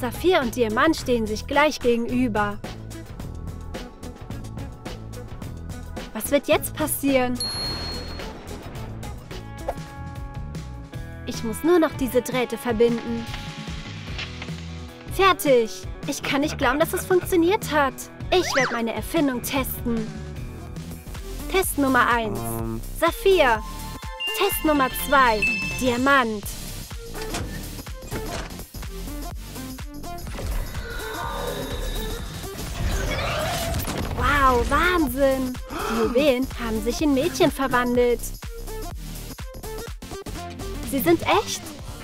Saphir und Diamant stehen sich gleich gegenüber. Was wird jetzt passieren? Ich muss nur noch diese Drähte verbinden. Fertig! Ich kann nicht glauben, dass es funktioniert hat. Ich werde meine Erfindung testen. Test Nummer 1. Saphir. Test Nummer 2. Diamant. Wow, Wahnsinn! Die Juwelen haben sich in Mädchen verwandelt. Sie sind echt.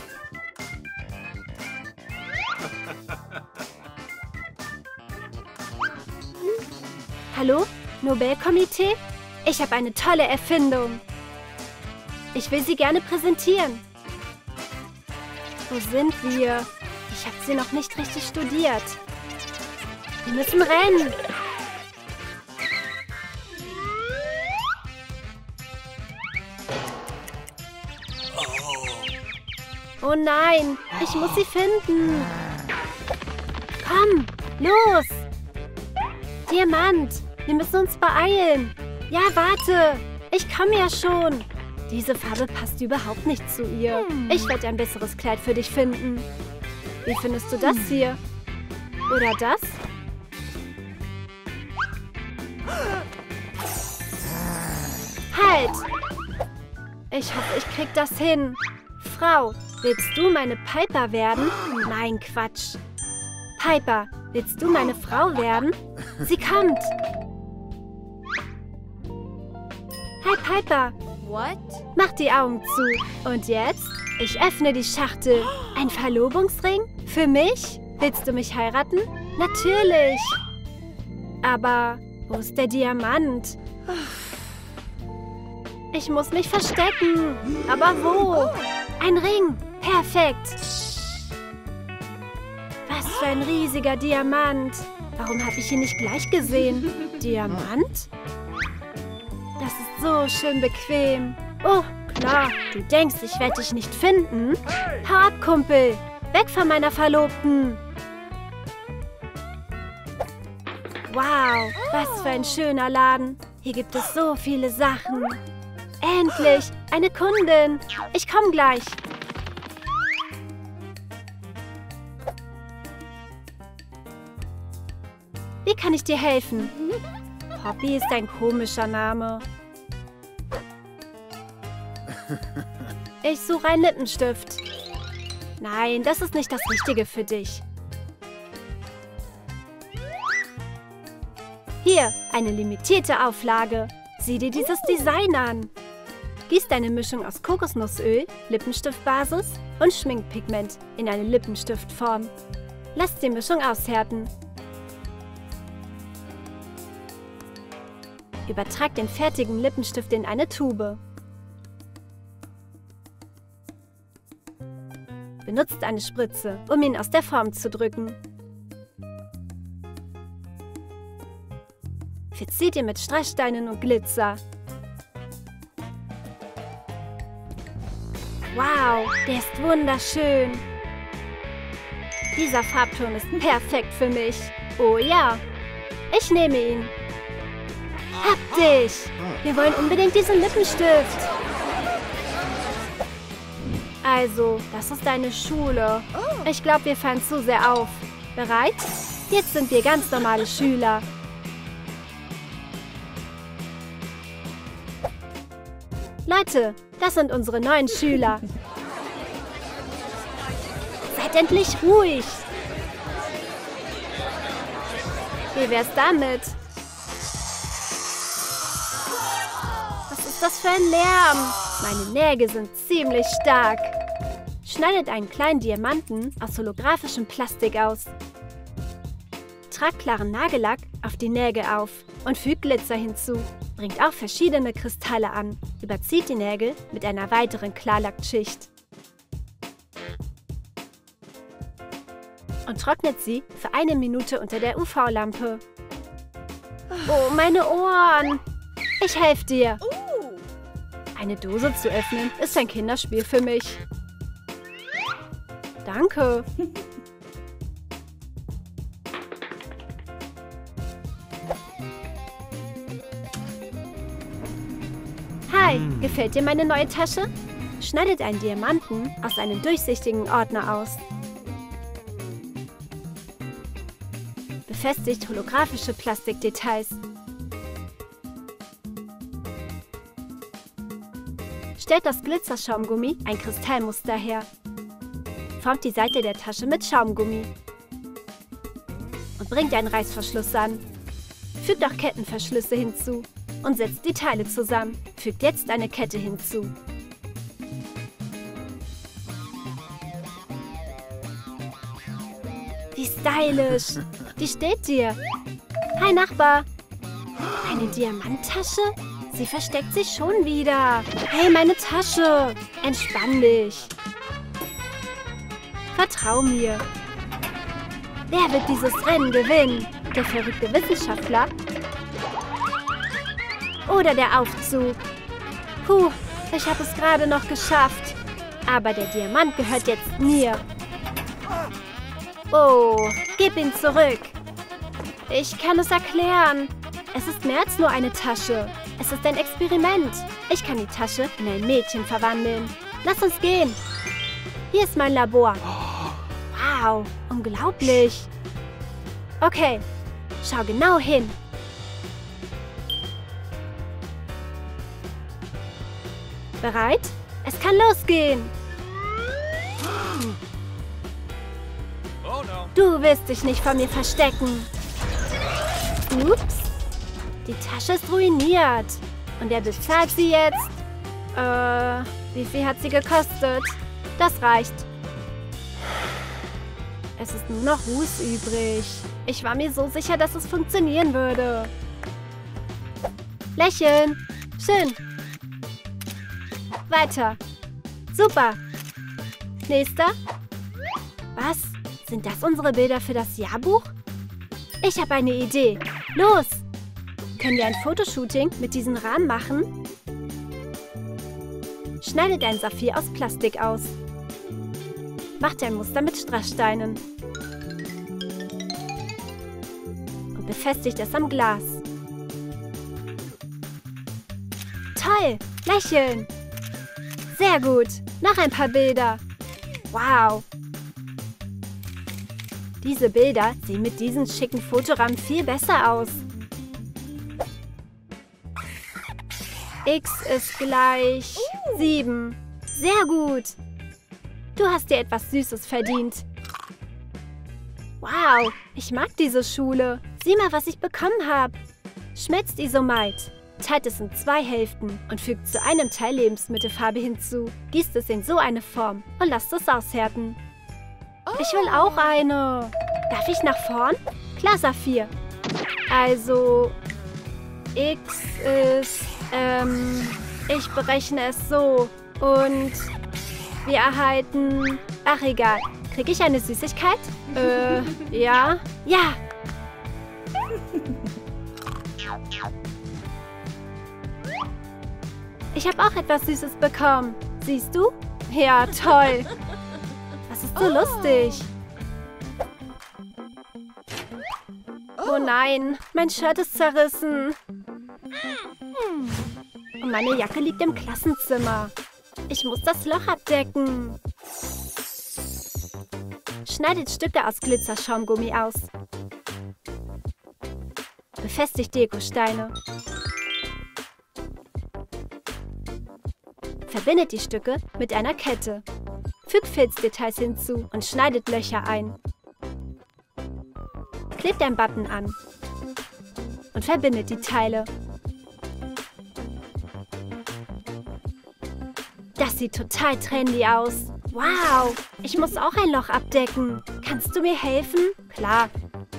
Hallo, Nobelkomitee? Ich habe eine tolle Erfindung. Ich will sie gerne präsentieren. Wo sind wir? Ich habe sie noch nicht richtig studiert. Wir müssen rennen. Oh nein, ich muss sie finden. Komm, los. Diamant, wir müssen uns beeilen. Ja, warte, ich komme ja schon. Diese Farbe passt überhaupt nicht zu ihr. Ich werde ein besseres Kleid für dich finden. Wie findest du das hier? Oder das? Halt! Ich hoffe, ich krieg das hin. Frau, willst du meine Piper werden? Nein, Quatsch. Piper, willst du meine Frau werden? Sie kommt. Hi, Piper. What? Mach die Augen zu. Und jetzt? Ich öffne die Schachtel. Ein Verlobungsring? Für mich? Willst du mich heiraten? Natürlich. Aber wo ist der Diamant? Ich muss mich verstecken. Aber wo? Ein Ring. Perfekt. Was für ein riesiger Diamant. Warum habe ich ihn nicht gleich gesehen? Diamant? Das ist so schön bequem. Oh, klar. Du denkst, ich werde dich nicht finden? Hau ab, Kumpel. Weg von meiner Verlobten. Wow, was für ein schöner Laden. Hier gibt es so viele Sachen. Endlich, eine Kundin. Ich komme gleich. Wie kann ich dir helfen? Poppy ist ein komischer Name. Ich suche einen Lippenstift. Nein, das ist nicht das Richtige für dich. Hier, eine limitierte Auflage. Sieh dir dieses Design an. Gieß deine Mischung aus Kokosnussöl, Lippenstiftbasis und Schminkpigment in eine Lippenstiftform. Lass die Mischung aushärten. Übertrag den fertigen Lippenstift in eine Tube. Benutzt eine Spritze, um ihn aus der Form zu drücken. Verzieht ihn mit Strasssteinen und Glitzer. Wow, der ist wunderschön. Dieser Farbton ist perfekt für mich. Oh ja, ich nehme ihn. Hab dich! Wir wollen unbedingt diesen Lippenstift. Also, das ist deine Schule. Ich glaube, wir fallen zu sehr auf. Bereit? Jetzt sind wir ganz normale Schüler. Leute, das sind unsere neuen Schüler. Seid endlich ruhig. Wie wär's damit? Was ist das für ein Lärm? Meine Nägel sind ziemlich stark. Schneidet einen kleinen Diamanten aus holographischem Plastik aus. Tragt klaren Nagellack auf die Nägel auf und fügt Glitzer hinzu. Bringt auch verschiedene Kristalle an. Überzieht die Nägel mit einer weiteren Klarlackschicht. Und trocknet sie für 1 Minute unter der UV-Lampe. Oh, meine Ohren! Ich helfe dir. Eine Dose zu öffnen ist ein Kinderspiel für mich. Danke. Hi, gefällt dir meine neue Tasche? Schneidet einen Diamanten aus einem durchsichtigen Ordner aus. Befestigt holographische Plastikdetails. Stellt aus Glitzerschaumgummi ein Kristallmuster her. Formt die Seite der Tasche mit Schaumgummi. Und bringt einen Reißverschluss an. Fügt auch Kettenverschlüsse hinzu und setzt die Teile zusammen. Fügt jetzt eine Kette hinzu. Wie stylisch! Die steht dir. Hi, Nachbar. Eine Diamanttasche? Sie versteckt sich schon wieder. Hey, meine Tasche. Entspann dich. Vertrau mir. Wer wird dieses Rennen gewinnen? Der verrückte Wissenschaftler? Oder der Aufzug? Puh, ich habe es gerade noch geschafft. Aber der Diamant gehört jetzt mir. Oh, gib ihn zurück. Ich kann es erklären. Es ist mehr als nur eine Tasche. Es ist ein Experiment. Ich kann die Tasche in ein Mädchen verwandeln. Lass uns gehen. Hier ist mein Labor. Wow, unglaublich. Okay, schau genau hin. Bereit? Es kann losgehen. Du willst dich nicht vor mir verstecken. Ups. Die Tasche ist ruiniert. Und er bezahlt sie jetzt. Wie viel hat sie gekostet? Das reicht. Es ist nur noch Ruß übrig. Ich war mir so sicher, dass es funktionieren würde. Lächeln. Schön. Weiter. Super. Nächster. Was? Sind das unsere Bilder für das Jahrbuch? Ich habe eine Idee. Los! Können wir ein Fotoshooting mit diesen Rahmen machen? Schneidet ein Saphir aus Plastik aus. Macht ein Muster mit Strasssteinen. Und befestigt es am Glas. Toll! Lächeln! Sehr gut! Noch ein paar Bilder. Wow! Diese Bilder sehen mit diesen schicken Fotorahmen viel besser aus. X ist gleich 7. Sehr gut. Du hast dir etwas Süßes verdient. Wow, ich mag diese Schule. Sieh mal, was ich bekommen habe. Schmelzt Isomalt. Teilt es in 2 Hälften und fügt zu einem Teil Lebensmittelfarbe hinzu. Gießt es in so eine Form und lasst es aushärten. Ich will auch eine. Darf ich nach vorn? Klar, Saphir. Also, X ist, ich berechne es so. Und wir erhalten... Ach, egal. Kriege ich eine Süßigkeit? Ja. Ja. Ich habe auch etwas Süßes bekommen. Siehst du? Ja, toll. Das ist so lustig. Oh nein, mein Shirt ist zerrissen. Und meine Jacke liegt im Klassenzimmer. Ich muss das Loch abdecken. Schneidet Stücke aus Glitzerschaumgummi aus. Befestigt Dekosteine. Verbindet die Stücke mit einer Kette. Fügt Filzdetails hinzu und schneidet Löcher ein. Klebt einen Button an und verbindet die Teile. Das sieht total trendy aus. Wow, ich muss auch ein Loch abdecken. Kannst du mir helfen? Klar.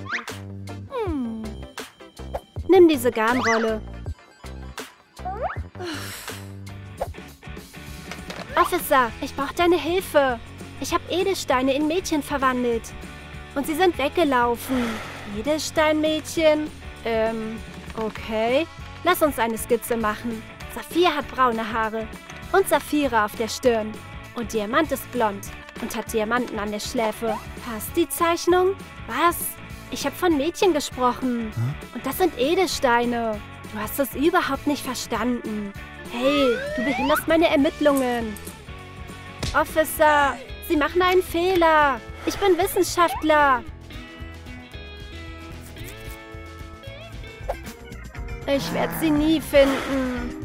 Nimm diese Garnrolle. Officer, ich brauche deine Hilfe. Ich habe Edelsteine in Mädchen verwandelt. Und sie sind weggelaufen. Edelsteinmädchen? Okay. Lass uns eine Skizze machen. Saphir hat braune Haare und Saphire auf der Stirn. Und Diamant ist blond und hat Diamanten an der Schläfe. Passt die Zeichnung? Was? Ich habe von Mädchen gesprochen. Und das sind Edelsteine. Du hast es überhaupt nicht verstanden. Hey, du behinderst meine Ermittlungen. Officer, Sie machen einen Fehler. Ich bin Wissenschaftler. Ich werde sie nie finden.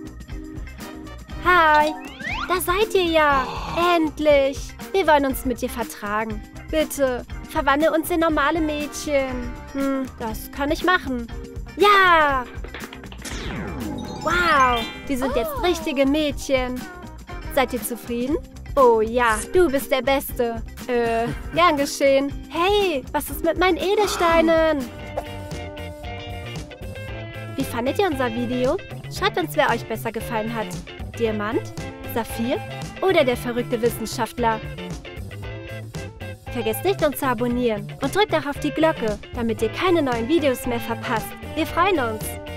Hi, da seid ihr ja. Endlich. Wir wollen uns mit dir vertragen. Bitte, verwandle uns in normale Mädchen. Das kann ich machen. Ja! Wow, die sind jetzt richtige Mädchen. Seid ihr zufrieden? Oh ja, du bist der Beste. Gern geschehen. Hey, was ist mit meinen Edelsteinen? Wie fandet ihr unser Video? Schreibt uns, wer euch besser gefallen hat. Diamant, Saphir oder der verrückte Wissenschaftler? Vergesst nicht, uns zu abonnieren und drückt auch auf die Glocke, damit ihr keine neuen Videos mehr verpasst. Wir freuen uns!